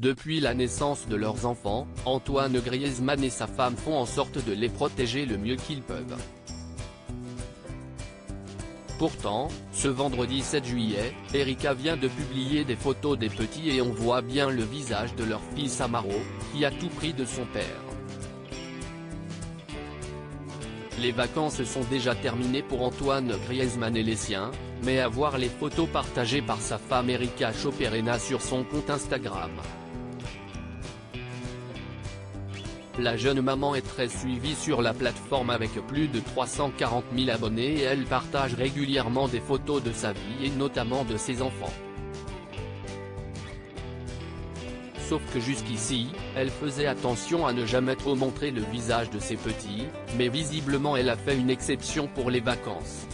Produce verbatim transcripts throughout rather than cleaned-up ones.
Depuis la naissance de leurs enfants, Antoine Griezmann et sa femme font en sorte de les protéger le mieux qu'ils peuvent. Pourtant, ce vendredi sept juillet, Erika vient de publier des photos des petits et on voit bien le visage de leur fils Amaro, qui a tout pris de son père. Les vacances sont déjà terminées pour Antoine Griezmann et les siens, mais à voir les photos partagées par sa femme Erika Choperena sur son compte Instagram. La jeune maman est très suivie sur la plateforme avec plus de trois cent quarante mille abonnés et elle partage régulièrement des photos de sa vie et notamment de ses enfants. Sauf que jusqu'ici, elle faisait attention à ne jamais trop montrer le visage de ses petits, mais visiblement elle a fait une exception pour les vacances.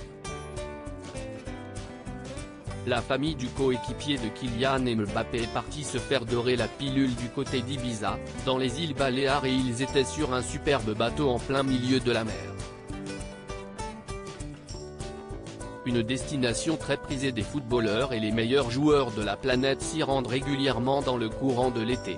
La famille du coéquipier de Kylian Mbappé est partie se faire dorer la pilule du côté d'Ibiza, dans les îles Baléares et ils étaient sur un superbe bateau en plein milieu de la mer. Une destination très prisée des footballeurs et les meilleurs joueurs de la planète s'y rendent régulièrement dans le courant de l'été.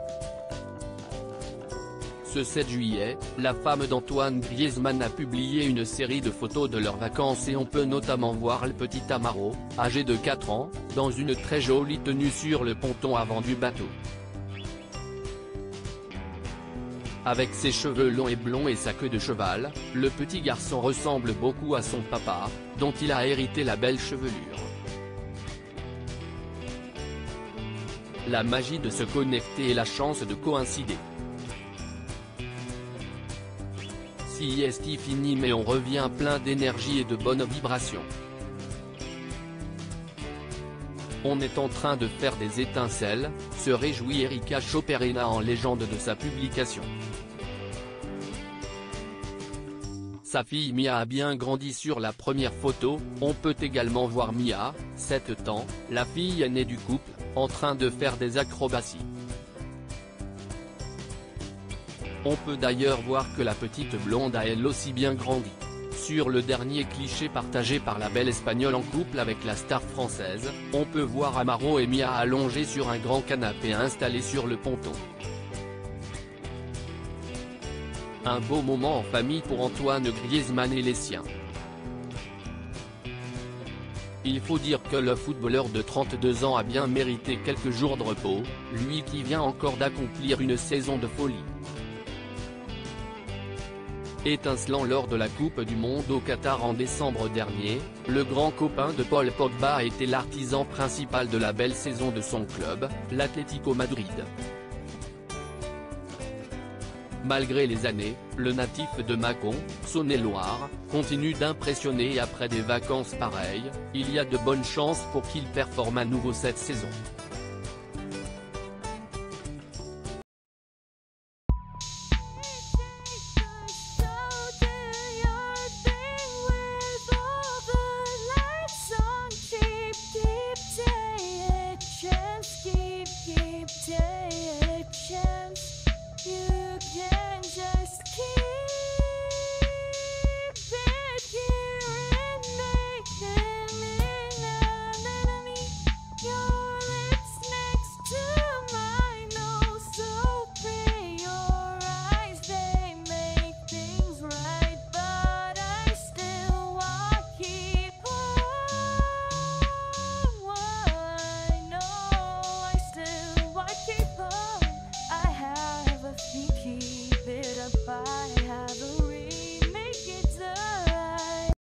Ce sept juillet, la femme d'Antoine Griezmann a publié une série de photos de leurs vacances et on peut notamment voir le petit Amaro, âgé de quatre ans, dans une très jolie tenue sur le ponton avant du bateau. Avec ses cheveux longs et blonds et sa queue de cheval, le petit garçon ressemble beaucoup à son papa, dont il a hérité la belle chevelure. La magie de se connecter et la chance de coïncider. Sieste fini mais on revient plein d'énergie et de bonnes vibrations. On est en train de faire des étincelles, se réjouit Erika Choperena en légende de sa publication. Sa fille Mia a bien grandi sur la première photo, on peut également voir Mia, sept ans, la fille aînée du couple, en train de faire des acrobaties. On peut d'ailleurs voir que la petite blonde a elle aussi bien grandi. Sur le dernier cliché partagé par la belle espagnole en couple avec la star française, on peut voir Amaro et Mia allongés sur un grand canapé installé sur le ponton. Un beau moment en famille pour Antoine Griezmann et les siens. Il faut dire que le footballeur de trente-deux ans a bien mérité quelques jours de repos, lui qui vient encore d'accomplir une saison de folie. Étincelant lors de la Coupe du Monde au Qatar en décembre dernier, le grand copain de Paul Pogba a été l'artisan principal de la belle saison de son club, l'Atlético Madrid. Malgré les années, le natif de Mâcon, Saône-et-Loire, continue d'impressionner et après des vacances pareilles, il y a de bonnes chances pour qu'il performe à nouveau cette saison.